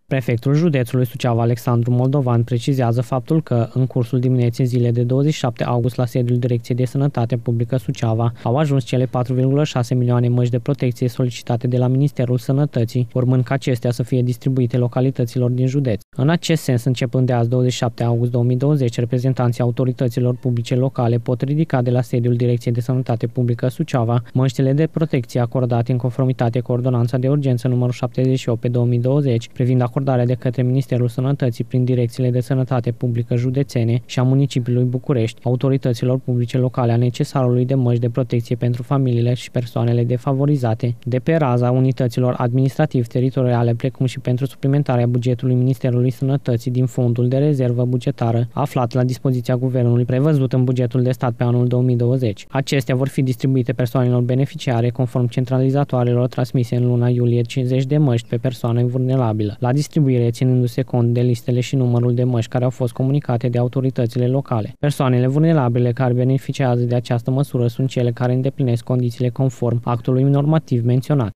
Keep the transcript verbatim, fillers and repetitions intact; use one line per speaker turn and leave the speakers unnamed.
Prefectul județului Suceava, Alexandru Moldovan, precizează faptul că, în cursul dimineții zilei de douăzeci și șapte august, la sediul Direcției de Sănătate Publică Suceava, au ajuns cele patru virgulă șase milioane măști de protecție solicitate de la Ministerul Sănătății, urmând ca acestea să fie distribuite localităților din județ. În acest sens, începând de azi, douăzeci și șapte august două mii douăzeci, reprezentanții autorităților publice locale pot ridica de la sediul Direcției de Sănătate Publică Suceava măștile de protecție acordate în conformitate cu Ordonanța de Urgență numărul șaptezeci și opt pe două mii douăzeci, privind acordarea de către Ministerul Sănătății prin direcțiile de sănătate publică județene și a municipiului București, autorităților publice locale a necesarului de măști de protecție pentru familiile și persoanele defavorizate, de pe raza unităților administrativ-teritoriale, precum și pentru suplimentarea bugetului Ministerului Sănătății din fondul de rezervă bugetară aflat la dispoziția Guvernului prevăzut în bugetul de stat pe anul două mii douăzeci. Acestea vor fi distribuite persoanelor beneficiare conform centralizatoarelor transmise în luna iulie cincizeci de măști pe persoană vulnerabilă. La distribuire ținându-se cont de listele și numărul de măști care au fost comunicate de autoritățile locale. Persoanele vulnerabile care beneficiază de această măsură sunt cele care îndeplinesc condițiile conform actului normativ menționat.